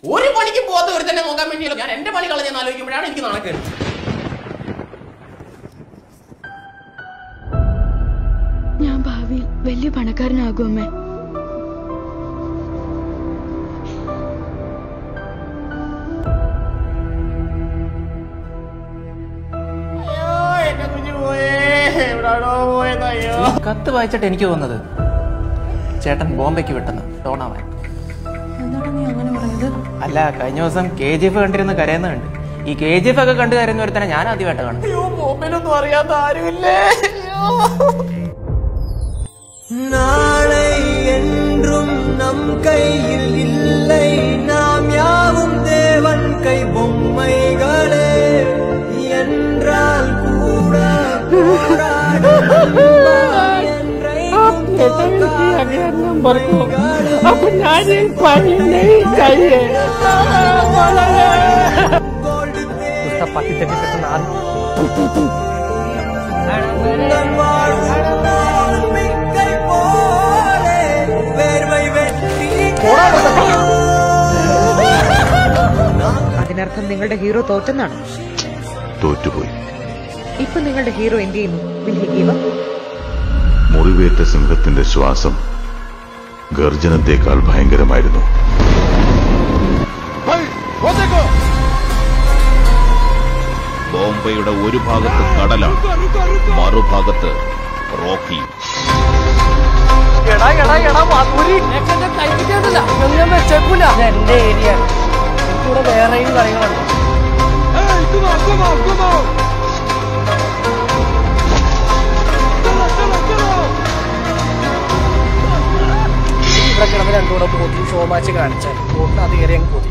ഒരു പണിക്ക് പോകാത്ത ഒരു തന്നെ നോക്കാൻ വേണ്ടിയല്ലോ ഞാൻ എന്റെ പണി കളഞ്ഞെന്ന് ആലോചിക്കുമ്പോഴാണ് എനിക്ക് നാണക്കേട്. ഞാൻ ഭാവിയിൽ വലിയ പണക്കാരനാകും അമ്മേ. കത്ത് വായിച്ചിട്ട് എനിക്ക് തോന്നുന്നത് ചേട്ടൻ ബോംബെക്ക് വിട്ടെന്ന് ടോണാവാൻ. അല്ല, കഴിഞ്ഞ ദിവസം KGF കണ്ടിരുന്ന് കരയുന്നുണ്ട്. ഈ KGF ഒക്കെ കണ്ടു കരയുന്ന ഒരുത്തനെ ഞാൻ ആദ്യമായിട്ട് കാണും. ബോംബെയിലൊന്നും അറിയാത്ത ആരുമില്ലേ? നാളെ என்றும் நம் கையில் இல்லை, நாம் யாவும் தேவன் கை பொம்மைகளே என்றால் கூட അതിനർത്ഥം നിങ്ങളുടെ ഹീറോ തോറ്റെന്നാണ്. തോറ്റുപോയി. ഇപ്പൊ നിങ്ങളുടെ ഹീറോ എന്ത് ചെയ്യുന്നു? Will he give up? മുറിവേറ്റ സിംഹത്തിന്റെ ശ്വാസം ഗർജനത്തെക്കാൾ ഭയങ്കരമായിരുന്നു. ബോംബെയുടെ ഒരു ഭാഗത്ത് കടലാണ്, മറുഭാഗത്ത് റോക്കി. എന്റെ ഏരിയ എനിക്കിവിടെ വേറെയും കളികളുണ്ട്. ഇവിടെ കിടന്ന് രണ്ടുകൂടെ പോത്തി ഷോ മാച്ച് കാണിച്ചാൽ അത് കയറി അങ്ങ്